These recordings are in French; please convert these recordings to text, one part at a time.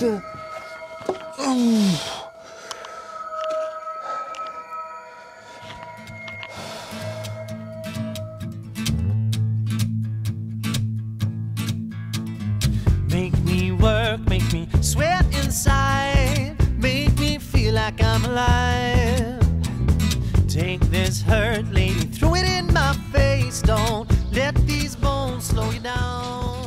Make me work, make me sweat inside, make me feel like I'm alive. Take this hurt, lady, throw it in my face. Don't let these bones slow you down.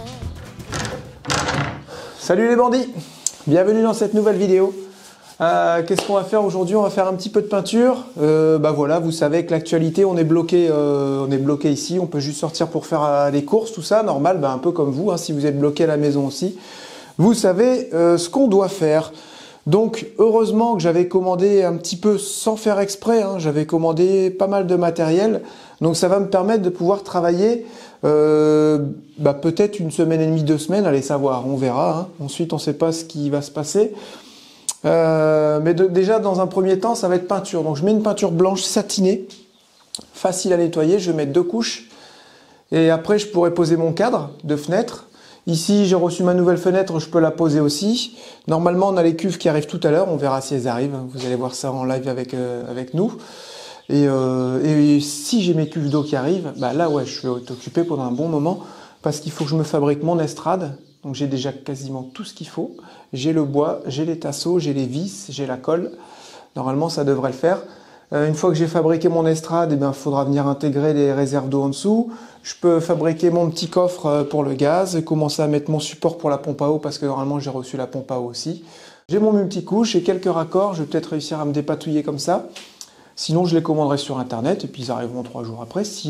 Salut les bandits, bienvenue dans cette nouvelle vidéo. Qu'est-ce qu'on va faire aujourd'hui? On va faire un petit peu de peinture. Bah voilà, vous savez que l'actualité, on est bloqué ici. On peut juste sortir pour faire des courses, tout ça, normal, bah un peu comme vous, hein, si vous êtes bloqué à la maison aussi. Vous savez ce qu'on doit faire. Donc heureusement que j'avais commandé un petit peu sans faire exprès, hein, j'avais commandé pas mal de matériel. Donc ça va me permettre de pouvoir travailler bah, peut-être une semaine et demie, 2 semaines, allez savoir, on verra. Hein. Ensuite on ne sait pas ce qui va se passer. Mais déjà dans un premier temps ça va être peinture. Donc je mets une peinture blanche satinée, facile à nettoyer, je vais mettre 2 couches. Et après je pourrai poser mon cadre de fenêtre. Ici, j'ai reçu ma nouvelle fenêtre, je peux la poser aussi. Normalement, on a les cuves qui arrivent tout à l'heure. On verra si elles arrivent. Vous allez voir ça en live avec nous. Et si j'ai mes cuves d'eau qui arrivent, bah là, ouais, je vais être occupé pendant un bon moment parce qu'il faut que je me fabrique mon estrade. Donc, j'ai déjà quasiment tout ce qu'il faut. J'ai le bois, j'ai les tasseaux, j'ai les vis, j'ai la colle. Normalement, ça devrait le faire. Une fois que j'ai fabriqué mon estrade, il faudra venir intégrer les réserves d'eau en dessous. Je peux fabriquer mon petit coffre pour le gaz et commencer à mettre mon support pour la pompe à eau parce que normalement j'ai reçu la pompe à eau aussi. J'ai mon multicouche, j'ai quelques raccords, je vais peut-être réussir à me dépatouiller comme ça. Sinon je les commanderai sur internet et puis ils arriveront 3 jours après. Si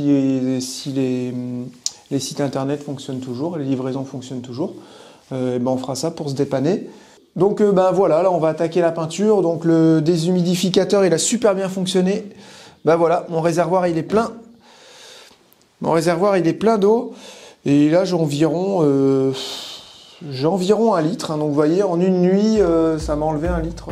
les sites internet fonctionnent toujours, les livraisons fonctionnent toujours, on fera ça pour se dépanner. Donc voilà, là on va attaquer la peinture. Donc le déshumidificateur il a super bien fonctionné. Voilà, mon réservoir il est plein. Mon réservoir il est plein d'eau. Et là j'ai environ 1 litre. Hein. Donc vous voyez, en une nuit, ça m'a enlevé 1 litre.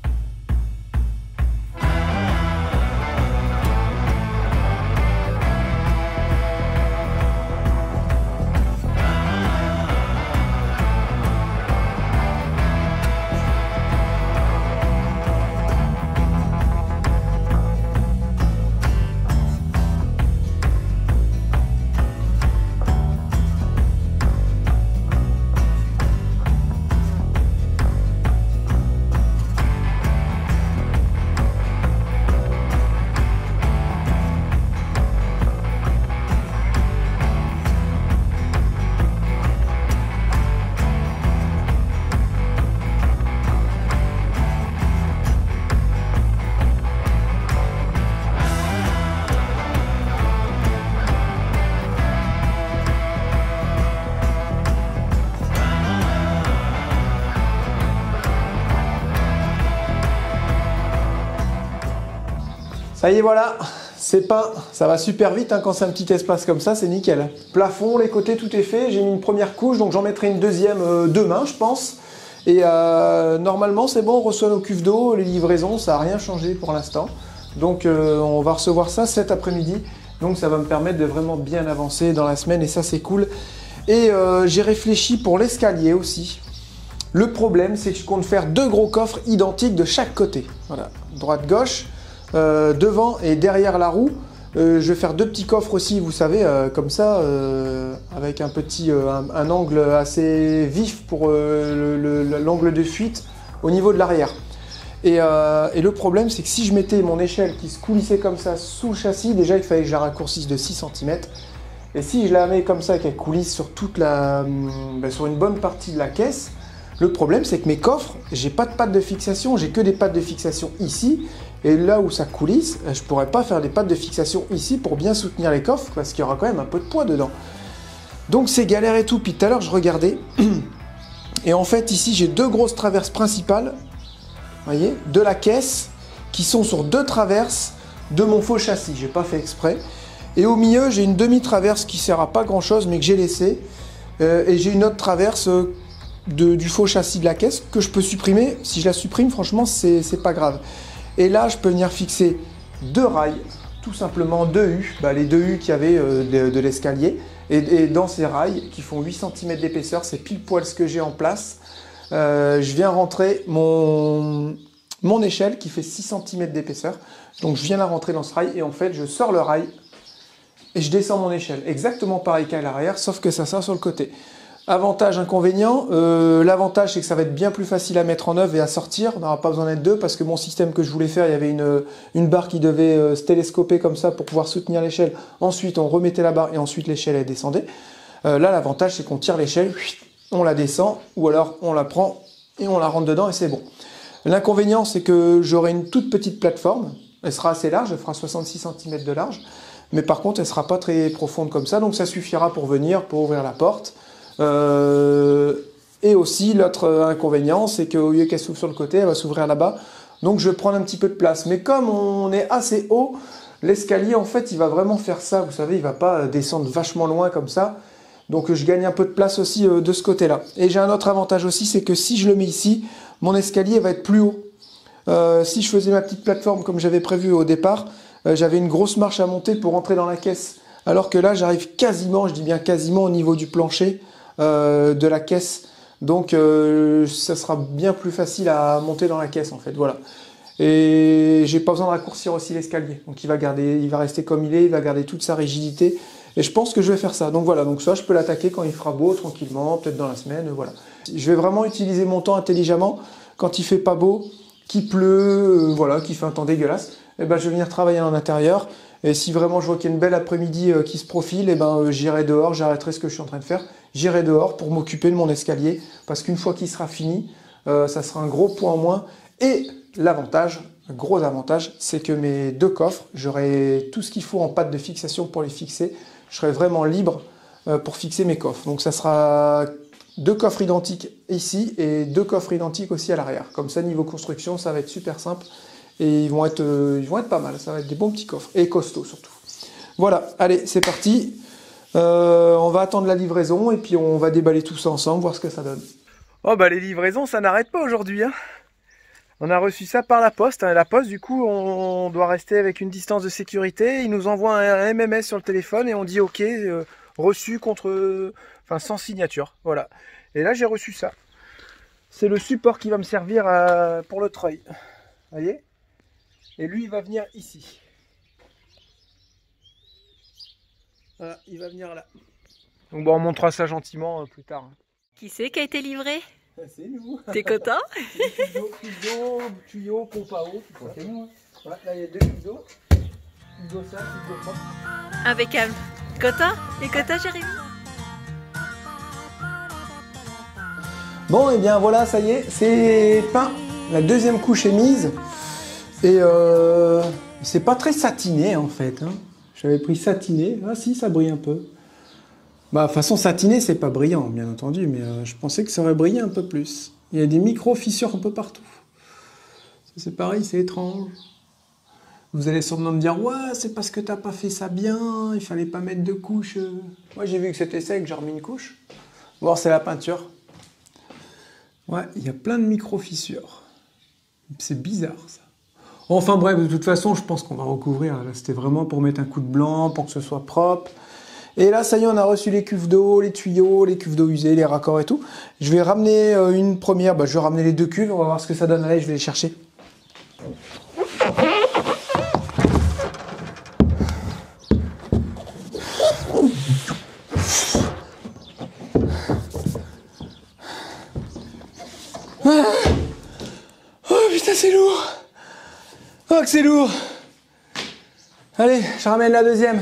Ça y est, voilà, c'est peint. Ça va super vite hein, quand c'est un petit espace comme ça, c'est nickel. Plafond, les côtés, tout est fait. J'ai mis une première couche, donc j'en mettrai une deuxième demain, je pense. Et normalement, c'est bon, on reçoit nos cuves d'eau, les livraisons, ça n'a rien changé pour l'instant. Donc on va recevoir ça cet après-midi. Donc ça va me permettre de vraiment bien avancer dans la semaine et ça, c'est cool. Et j'ai réfléchi pour l'escalier aussi. Le problème, c'est que je compte faire 2 gros coffres identiques de chaque côté. Voilà, droite-gauche. Devant et derrière la roue, je vais faire 2 petits coffres aussi, vous savez, comme ça, avec un angle assez vif pour l'angle de fuite au niveau de l'arrière. Et le problème, c'est que si je mettais mon échelle qui se coulissait comme ça sous le châssis, déjà il fallait que je la raccourcisse de 6 cm. Et si je la mets comme ça, qu'elle coulisse sur sur une bonne partie de la caisse, le problème, c'est que mes coffres, j'ai pas de pattes de fixation, j'ai que des pattes de fixation ici. Et là où ça coulisse, je pourrais pas faire des pattes de fixation ici pour bien soutenir les coffres parce qu'il y aura quand même un peu de poids dedans. Donc c'est galère et tout. Puis tout à l'heure, je regardais. Et en fait, ici, j'ai 2 grosses traverses principales, vous voyez, de la caisse, qui sont sur 2 traverses de mon faux châssis. J'ai pas fait exprès. Et au milieu, j'ai une demi-traverse qui sert à pas grand-chose, mais que j'ai laissée. Et j'ai une autre traverse du faux châssis de la caisse que je peux supprimer. Si je la supprime, franchement, c'est pas grave. Et là, je peux venir fixer 2 rails, tout simplement 2 U, les 2 U qu'il y avait de l'escalier. Et dans ces rails qui font 8 cm d'épaisseur, c'est pile poil ce que j'ai en place. je viens rentrer mon échelle qui fait 6 cm d'épaisseur. Donc je viens la rentrer dans ce rail et en fait je sors le rail et je descends mon échelle. Exactement pareil qu'à l'arrière, sauf que ça sort sur le côté. Avantage, inconvénient, l'avantage c'est que ça va être bien plus facile à mettre en œuvre et à sortir. On n'aura pas besoin d'être deux parce que mon système que je voulais faire, il y avait une barre qui devait se télescoper comme ça pour pouvoir soutenir l'échelle. Ensuite on remettait la barre et ensuite l'échelle elle descendait. Là l'avantage c'est qu'on tire l'échelle, on la descend ou alors on la prend et on la rentre dedans et c'est bon. L'inconvénient c'est que j'aurai une toute petite plateforme. Elle sera assez large, elle fera 66 cm de large. Mais par contre elle ne sera pas très profonde comme ça. Donc ça suffira pour venir, pour ouvrir la porte. Et aussi l'autre inconvénient c'est qu'au lieu qu'elle s'ouvre sur le côté, elle va s'ouvrir là-bas, donc je vais prendre un petit peu de place. Mais comme on est assez haut, l'escalier en fait il va vraiment faire ça, vous savez, il va pas descendre vachement loin comme ça, donc je gagne un peu de place aussi de ce côté là. Et j'ai un autre avantage aussi, c'est que si je le mets ici, mon escalier va être plus haut. Si je faisais ma petite plateforme comme j'avais prévu au départ, j'avais une grosse marche à monter pour entrer dans la caisse, alors que là j'arrive quasiment, je dis bien quasiment au niveau du plancher de la caisse, donc ça sera bien plus facile à monter dans la caisse en fait, voilà. Et j'ai pas besoin de raccourcir aussi l'escalier, donc il va rester comme il va garder toute sa rigidité, et je pense que je vais faire ça. Donc voilà, donc ça je peux l'attaquer quand il fera beau, tranquillement, peut-être dans la semaine, voilà. Je vais vraiment utiliser mon temps intelligemment. Quand il fait pas beau, qu'il pleut, voilà, qu'il fait un temps dégueulasse, et ben je vais venir travailler en intérieur. Et si vraiment je vois qu'il y a une belle après-midi qui se profile, et ben j'irai dehors, j'arrêterai ce que je suis en train de faire, j'irai dehors pour m'occuper de mon escalier, parce qu'une fois qu'il sera fini, ça sera un gros point en moins. Et l'avantage, un gros avantage, c'est que mes deux coffres, j'aurai tout ce qu'il faut en pâte de fixation pour les fixer. Je serai vraiment libre pour fixer mes coffres. Donc ça sera 2 coffres identiques ici et 2 coffres identiques aussi à l'arrière. Comme ça, niveau construction, ça va être super simple. Et ils vont être pas mal, ça va être des bons petits coffres, et costauds surtout. Voilà, allez, c'est parti. On va attendre la livraison, et puis on va déballer tout ça ensemble, voir ce que ça donne. Oh bah les livraisons, ça n'arrête pas aujourd'hui, hein. On a reçu ça par la poste, hein. La poste, du coup, on doit rester avec une distance de sécurité. Ils nous envoient un MMS sur le téléphone, et on dit OK, reçu sans signature, voilà. Et là, j'ai reçu ça. C'est le support qui va me servir pour le treuil. Vous voyez ? Et lui, il va venir ici. Voilà, il va venir là. Donc bon, on montrera ça gentiment plus tard. Qui c'est qui a été livré? C'est nous. T'es content? Cuve d'eau, tuyau, pompe à eau, tout ça. C'est nous. Voilà, là, il y a 2 cuves d'eau. Cuve d'eau sale, cuve d'eau propre. Impeccable. Content? Et content, Jérémy? Bon, et bien voilà, ça y est, c'est peint. La deuxième couche est mise. Et c'est pas très satiné en fait. Hein. J'avais pris satiné. Ah si, ça brille un peu. Bah, de toute façon, satiné, c'est pas brillant, bien entendu, mais je pensais que ça aurait brillé un peu plus. Il y a des micro-fissures un peu partout. C'est pareil, c'est étrange. Vous allez sûrement me dire, ouais, c'est parce que t'as pas fait ça bien, il fallait pas mettre 2 couches. Moi, j'ai vu que c'était sec, j'ai remis une couche. Voir, c'est la peinture. Ouais, il y a plein de micro-fissures. C'est bizarre, ça. Enfin bref, de toute façon, je pense qu'on va recouvrir. Là, c'était vraiment pour mettre un coup de blanc, pour que ce soit propre. Et là, ça y est, on a reçu les cuves d'eau, les tuyaux, les cuves d'eau usées, les raccords et tout. Je vais ramener une première, je vais ramener les 2 cuves, on va voir ce que ça donne. Allez, je vais les chercher. Oh putain, c'est lourd! Oh que c'est lourd! Allez, je ramène la deuxième.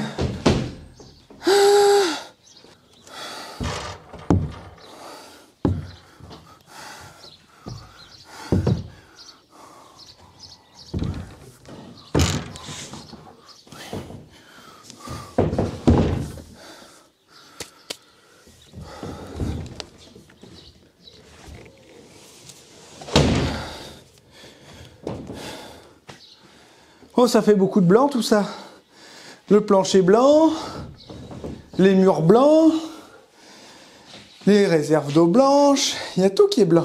Oh, ça fait beaucoup de blanc tout ça. Le plancher blanc, les murs blancs, les réserves d'eau blanche, il y a tout qui est blanc.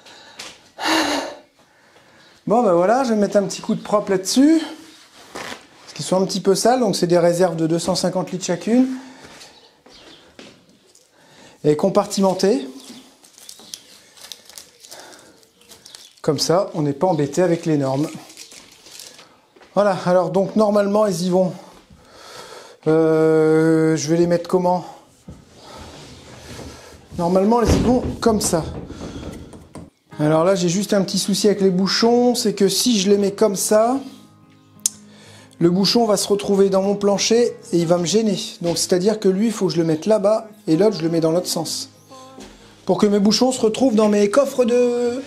Bon ben voilà, je vais mettre un petit coup de propre là-dessus. Parce qu'ils sont un petit peu sales, donc c'est des réserves de 250 litres chacune. Et compartimentées. Comme ça, on n'est pas embêté avec les normes. Voilà, alors donc normalement, elles y vont. Je vais les mettre comment? Normalement, elles y vont comme ça. Alors là, j'ai juste un petit souci avec les bouchons, c'est que si je les mets comme ça, le bouchon va se retrouver dans mon plancher et il va me gêner. Donc c'est-à-dire que lui, il faut que je le mette là-bas et l'autre, je le mets dans l'autre sens. Pour que mes bouchons se retrouvent dans mes coffres de...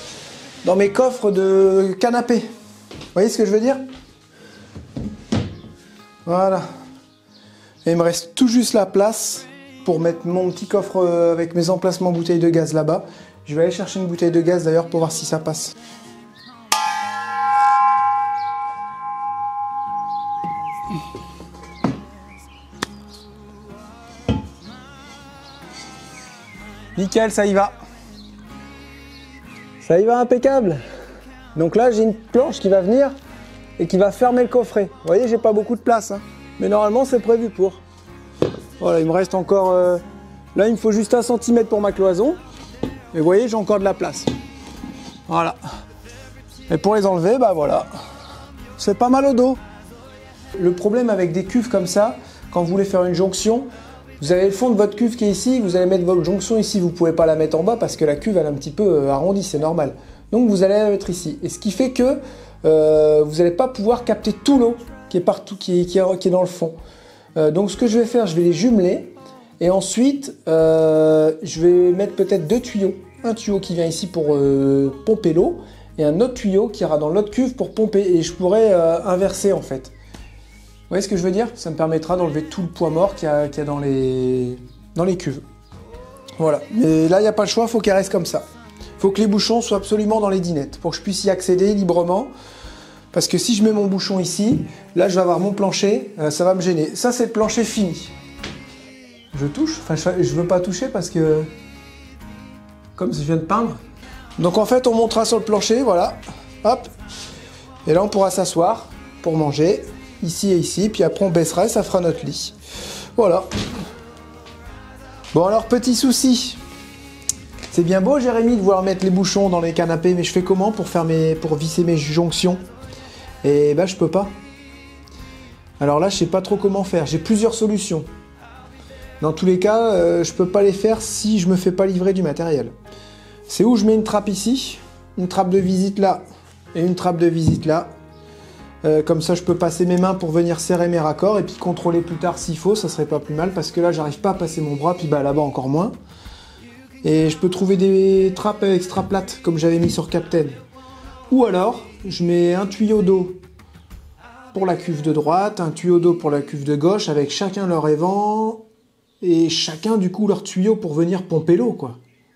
canapé. Vous voyez ce que je veux dire? Voilà. Et il me reste tout juste la place pour mettre mon petit coffre avec mes emplacements bouteilles de gaz là-bas. Je vais aller chercher une bouteille de gaz d'ailleurs pour voir si ça passe. Nickel, ça y va. Ça y va impeccable. Donc là, j'ai une planche qui va venir et qui va fermer le coffret. Vous voyez, j'ai pas beaucoup de place, hein. Mais normalement, c'est prévu pour. Voilà, il me reste encore... Là, il me faut juste 1 cm pour ma cloison. Et vous voyez, j'ai encore de la place. Voilà. Et pour les enlever, bah voilà. C'est pas mal au dos. Le problème avec des cuves comme ça, quand vous voulez faire une jonction, vous avez le fond de votre cuve qui est ici, vous allez mettre votre jonction ici, vous ne pouvez pas la mettre en bas parce que la cuve elle est un petit peu arrondie, c'est normal. Donc vous allez la mettre ici. Et ce qui fait que vous n'allez pas pouvoir capter tout l'eau qui est partout, qui est dans le fond. Donc ce que je vais faire, je vais les jumeler. Et ensuite, je vais mettre peut-être 2 tuyaux. Un tuyau qui vient ici pour pomper l'eau et un autre tuyau qui ira dans l'autre cuve pour pomper. Et je pourrais inverser en fait. Vous voyez ce que je veux dire? Ça me permettra d'enlever tout le poids mort qu'il y a dans les cuves. Voilà. Mais là, il n'y a pas le choix, il faut qu'elle reste comme ça. Il faut que les bouchons soient absolument dans les dinettes pour que je puisse y accéder librement. Parce que si je mets mon bouchon ici, là, je vais avoir mon plancher, ça va me gêner. Ça, c'est le plancher fini. Je touche, enfin je veux pas toucher parce que comme je viens de peindre. Donc en fait on montera sur le plancher, voilà, hop, et là on pourra s'asseoir pour manger, ici et ici, puis après on baissera et ça fera notre lit. Voilà. Bon alors petit souci, c'est bien beau Jérémy de vouloir mettre les bouchons dans les canapés, mais je fais comment pour visser mes jonctions? Et ben je peux pas. Alors là je sais pas trop comment faire, j'ai plusieurs solutions. Dans tous les cas, je peux pas les faire si je me fais pas livrer du matériel. C'est où je mets une trappe ici, une trappe de visite là et une trappe de visite là. Comme ça, je peux passer mes mains pour venir serrer mes raccords et puis contrôler plus tard s'il faut, ça serait pas plus mal parce que là, j'arrive pas à passer mon bras, puis bah là-bas encore moins. Et je peux trouver des trappes extra plates comme j'avais mis sur Captain. Ou alors, je mets un tuyau d'eau pour la cuve de droite, un tuyau d'eau pour la cuve de gauche avec chacun leur évent. Et chacun, du coup, leur tuyau pour venir pomper l'eau, quoi.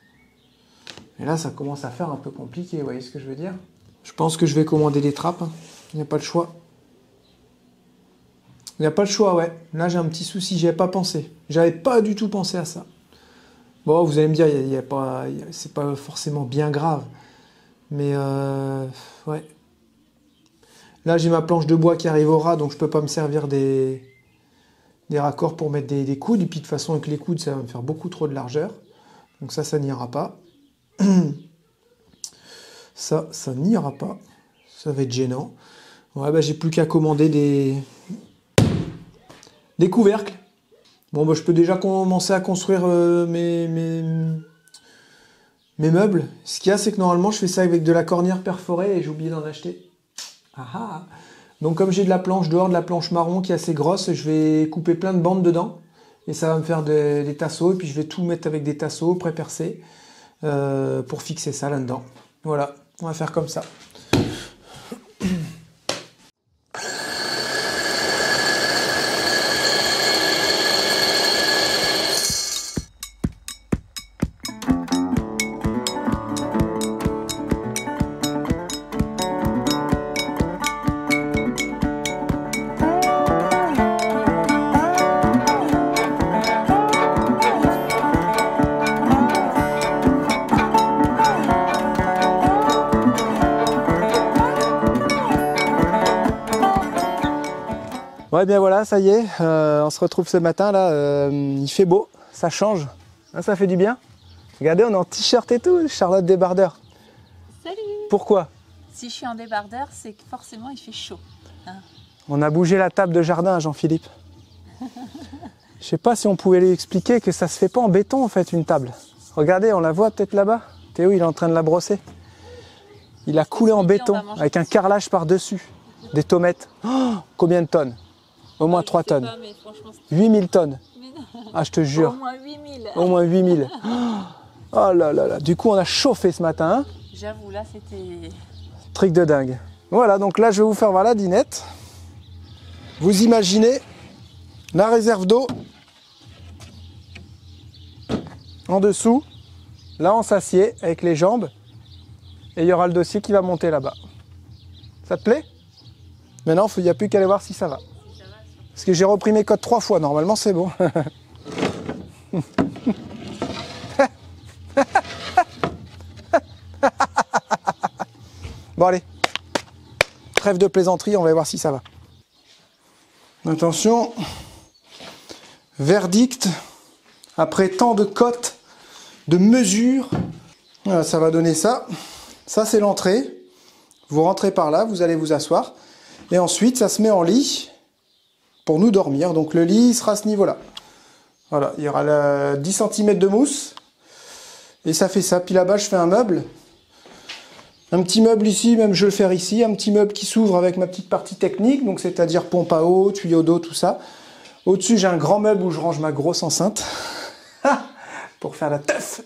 Et là, ça commence à faire un peu compliqué, vous voyez ce que je veux dire? Je pense que je vais commander des trappes. Hein. Il n'y a pas le choix. Il n'y a pas le choix, ouais. Là, j'ai un petit souci, j'y avais pas pensé. J'avais pas du tout pensé à ça. Bon, vous allez me dire, c'est pas forcément bien grave. Mais, ouais. Là, j'ai ma planche de bois qui arrive au ras, donc je peux pas me servir des raccords pour mettre des coudes, et puis de toute façon avec les coudes ça va me faire beaucoup trop de largeur, donc ça n'ira pas. ça n'ira pas, ça va être gênant. Ouais, bah, j'ai plus qu'à commander des couvercles. Bon bah, je peux déjà commencer à construire mes meubles. Ce qu'il y a, c'est que normalement je fais ça avec de la cornière perforée et j'ai oublié d'en acheter. Ah ah. Donc comme j'ai de la planche dehors, de la planche marron qui est assez grosse, je vais couper plein de bandes dedans. Et ça va me faire des tasseaux. Et puis je vais tout mettre avec des tasseaux pré-percés pour fixer ça là-dedans. Voilà, on va faire comme ça. Ouais, bien voilà, ça y est, on se retrouve ce matin là, il fait beau, ça change, hein, ça fait du bien. Regardez, on est en t-shirt et tout, Charlotte Débardeur. Salut! Pourquoi? Si je suis en débardeur, c'est que forcément il fait chaud. Hein. On a bougé la table de jardin, Jean-Philippe. Je sais pas si on pouvait lui expliquer que ça se fait pas en béton en fait une table. Regardez, on la voit peut-être là-bas. Théo, il est en train de la brosser. Il a coulé en béton avec un carrelage par-dessus. Des tomates. Oh, combien de tonnes? Au moins 3 tonnes. Pas, 8000 tonnes. Ah, je te jure. Au moins 8000. Au moins 8000. Oh là là là. Du coup, on a chauffé ce matin. Hein. J'avoue, là, c'était... Truc de dingue. Voilà, donc là, je vais vous faire voir la dinette. Vous imaginez la réserve d'eau en dessous. Là, on s'assied avec les jambes. Et il y aura le dossier qui va monter là-bas. Ça te plaît? Maintenant, il n'y a plus qu'à aller voir si ça va. Parce que j'ai repris mes codes 3 fois. Normalement, c'est bon. Bon, allez. Trêve de plaisanterie, on va voir si ça va. Attention. Verdict. Après tant de cotes, de mesures, voilà, ça va donner ça. Ça, c'est l'entrée. Vous rentrez par là, vous allez vous asseoir. Et ensuite, ça se met en lit pour nous dormir. Donc, le lit sera à ce niveau-là. Voilà, il y aura 10 cm de mousse. Et ça fait ça. Puis là-bas, je fais un meuble. Un petit meuble ici, même je vais le faire ici. Un petit meuble qui s'ouvre avec ma petite partie technique. Donc, c'est-à-dire pompe à eau, tuyau d'eau, tout ça. Au-dessus, j'ai un grand meuble où je range ma grosse enceinte. Pour faire la teuf.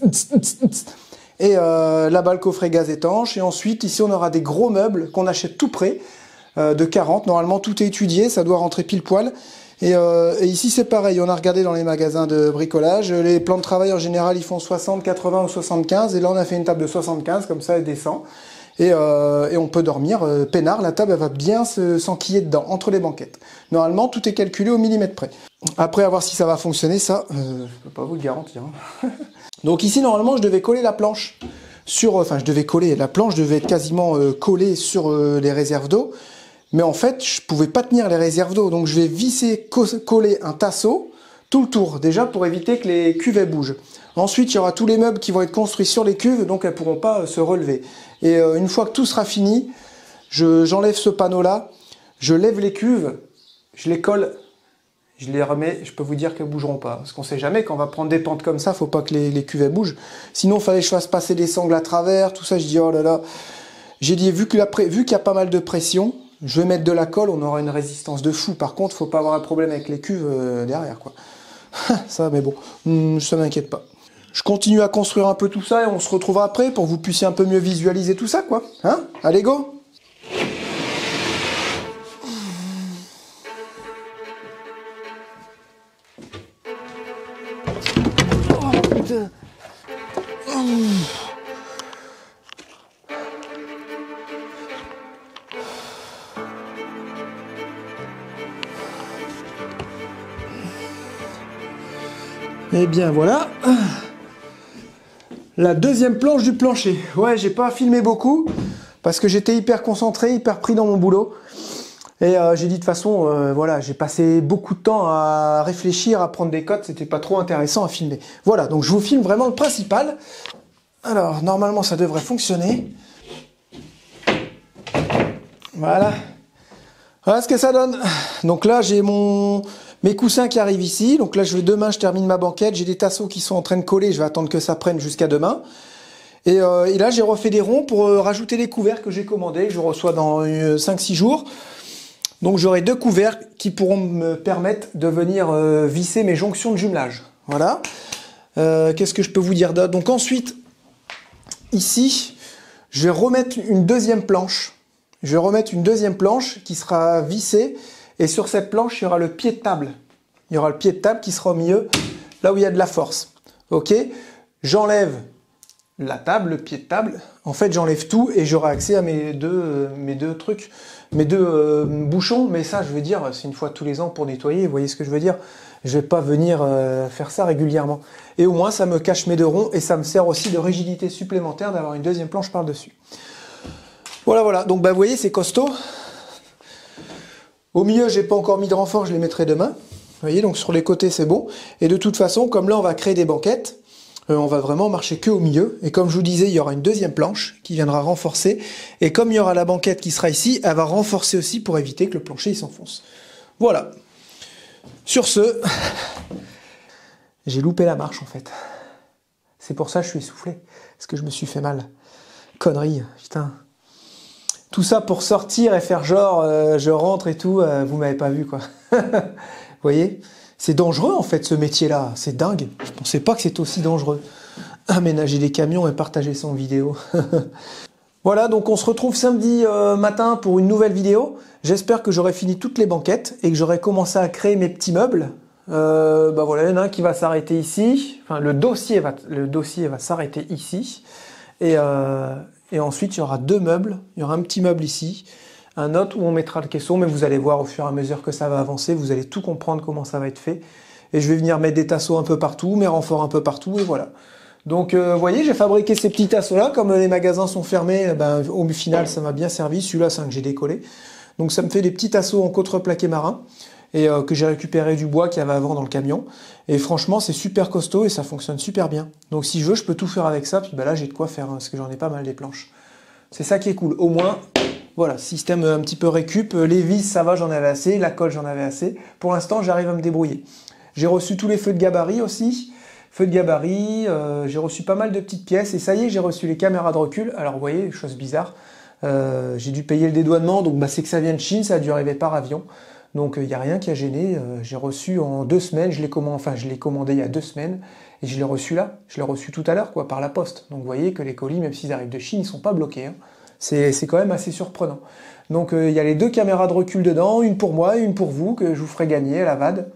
Et là-bas, le coffret gaz étanche. Et ensuite, ici, on aura des gros meubles qu'on achète tout près, de 40. Normalement, tout est étudié, ça doit rentrer pile poil. Et ici, c'est pareil. On a regardé dans les magasins de bricolage. Les plans de travail, en général, ils font 60, 80 ou 75. Et là, on a fait une table de 75, comme ça, elle descend. Et on peut dormir peinard. La table, elle va bien s'enquiller dedans, entre les banquettes. Normalement, tout est calculé au millimètre près. Après, à voir si ça va fonctionner, ça, je peux pas vous le garantir. Hein. Donc ici, normalement, je devais coller la planche sur... Enfin, je devais coller. La planche devait être quasiment collée sur les réserves d'eau. Mais en fait, je pouvais pas tenir les réserves d'eau. Donc, je vais visser, coller un tasseau tout le tour. Déjà, pour éviter que les cuves, elles bougent. Ensuite, il y aura tous les meubles qui vont être construits sur les cuves. Donc, elles pourront pas se relever. Et une fois que tout sera fini, j'enlève ce panneau-là. Je lève les cuves. Je les colle. Je les remets, je peux vous dire qu'elles ne bougeront pas. Parce qu'on ne sait jamais, quand on va prendre des pentes comme ça, il ne faut pas que les cuves elles bougent. Sinon, il fallait que je fasse passer des sangles à travers, tout ça. Je dis, oh là là. J'ai dit, vu qu'il y a pas mal de pression, je vais mettre de la colle, on aura une résistance de fou. Par contre, il ne faut pas avoir un problème avec les cuves derrière, quoi. Ça, mais bon, ça ne m'inquiète pas. Je continue à construire un peu tout ça et on se retrouvera après pour que vous puissiez un peu mieux visualiser tout ça, quoi. Hein? Allez, go! Et bien voilà, la deuxième planche du plancher. Ouais, j'ai pas filmé beaucoup parce que j'étais hyper concentré, hyper pris dans mon boulot. Et j'ai dit de toute façon, voilà, j'ai passé beaucoup de temps à réfléchir, à prendre des cotes, c'était pas trop intéressant à filmer. Voilà, donc je vous filme vraiment le principal. Alors, normalement, ça devrait fonctionner. Voilà. Voilà ce que ça donne. Donc là, j'ai mes coussins qui arrivent ici. Donc là, demain, je termine ma banquette. J'ai des tasseaux qui sont en train de coller. Je vais attendre que ça prenne jusqu'à demain. Et là, j'ai refait des ronds pour rajouter les couverts que j'ai commandés, que je reçois dans 5-6 jours. Donc j'aurai 2 couverts qui pourront me permettre de venir visser mes jonctions de jumelage. Voilà. Qu'est-ce que je peux vous dire d'autre? Donc ensuite, ici, je vais remettre une deuxième planche. Je vais remettre une deuxième planche qui sera vissée. Et sur cette planche, il y aura le pied de table. Il y aura le pied de table qui sera au milieu, là où il y a de la force. Ok? J'enlève la table, le pied de table. En fait, j'enlève tout et j'aurai accès à mes deux bouchons. Mais ça, je veux dire, c'est une fois tous les ans pour nettoyer. Vous voyez ce que je veux dire? Je vais pas venir faire ça régulièrement. Et au moins, ça me cache mes 2 ronds et ça me sert aussi de rigidité supplémentaire d'avoir une deuxième planche par-dessus. Voilà, voilà. Donc, bah, vous voyez, c'est costaud. Au milieu, j'ai pas encore mis de renfort, je les mettrai demain. Vous voyez, donc sur les côtés, c'est bon. Et de toute façon, comme là, on va créer des banquettes, On va vraiment marcher que au milieu. Et comme je vous disais, il y aura une deuxième planche qui viendra renforcer. Et comme il y aura la banquette qui sera ici, elle va renforcer aussi pour éviter que le plancher s'enfonce. Voilà. Sur ce, j'ai loupé la marche en fait. C'est pour ça que je suis essoufflé. Parce que je me suis fait mal. Connerie, putain. Tout ça pour sortir et faire genre, je rentre et tout, vous m'avez pas vu quoi. Vous voyez? C'est dangereux en fait ce métier-là, c'est dingue. Je pensais pas que c'était aussi dangereux. Aménager des camions et partager ça en vidéo. Voilà, donc on se retrouve samedi matin pour une nouvelle vidéo. J'espère que j'aurai fini toutes les banquettes et que j'aurai commencé à créer mes petits meubles. Bah voilà, il y en a un qui va s'arrêter ici. Enfin, le dossier va s'arrêter ici. Et ensuite, il y aura deux meubles. Il y aura un petit meuble ici. Un autre où on mettra le caisson, mais vous allez voir au fur et à mesure que ça va avancer, vous allez tout comprendre comment ça va être fait. Et je vais venir mettre des tasseaux un peu partout, mes renforts un peu partout, et voilà. Donc, vous voyez, j'ai fabriqué ces petits tasseaux-là. Comme les magasins sont fermés, ben, au final, ça m'a bien servi. Celui-là, c'est un que j'ai décollé. Donc, ça me fait des petits tasseaux en contreplaqué marin, et que j'ai récupéré du bois qu'il y avait avant dans le camion. Et franchement, c'est super costaud et ça fonctionne super bien. Donc, si je veux, je peux tout faire avec ça. Puis ben là, j'ai de quoi faire, hein, parce que j'en ai pas mal des planches. C'est ça qui est cool. Au moins... Voilà, système un petit peu récup, les vis ça va, j'en avais assez, la colle j'en avais assez. Pour l'instant j'arrive à me débrouiller. J'ai reçu tous les feux de gabarit aussi, j'ai reçu pas mal de petites pièces et ça y est j'ai reçu les caméras de recul. Alors vous voyez, chose bizarre, j'ai dû payer le dédouanement, donc bah, c'est que ça vient de Chine, ça a dû arriver par avion. Donc il n'y a rien qui a gêné, j'ai reçu en 2 semaines, je l'ai commandé il y a 2 semaines et je l'ai reçu là, je l'ai reçu tout à l'heure quoi, par la poste. Donc vous voyez que les colis, même s'ils arrivent de Chine, ils sont pas bloqués. Hein. C'est quand même assez surprenant. Donc il y a les 2 caméras de recul dedans, une pour moi et une pour vous, que je vous ferai gagner à la VAD.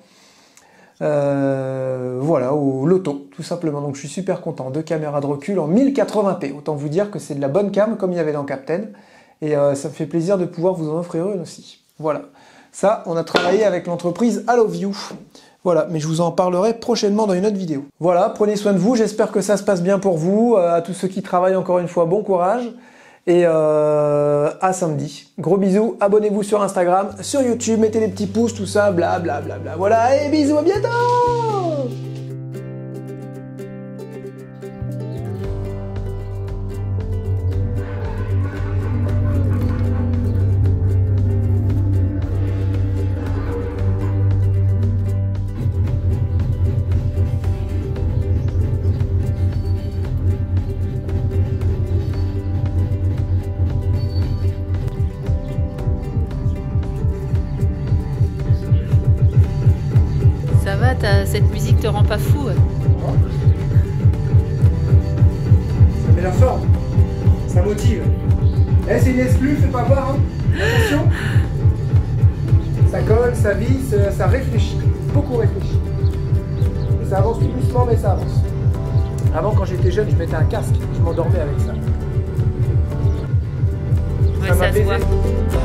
Voilà, au loto, tout simplement. Donc je suis super content. 2 caméras de recul en 1080p. Autant vous dire que c'est de la bonne cam, comme il y avait dans Captain. Et ça me fait plaisir de pouvoir vous en offrir une aussi. Voilà. Ça, on a travaillé avec l'entreprise Alloview. Voilà, mais je vous en parlerai prochainement dans une autre vidéo. Voilà, prenez soin de vous. J'espère que ça se passe bien pour vous. À tous ceux qui travaillent, encore une fois, bon courage. Et à samedi. Gros bisous, abonnez-vous sur Instagram, sur YouTube, mettez les petits pouces, tout ça, blablabla. Voilà, et bisous, à bientôt! Ça va, cette musique te rend pas fou? Ça met la forme, ça motive. Eh, c'est une exclue, fais pas voir, hein. Attention. Ça colle, ça visse, ça réfléchit, beaucoup réfléchit. Et ça avance tout doucement, mais ça avance. Avant, quand j'étais jeune, je mettais un casque, je m'endormais avec ça. Ouais, ça se voit.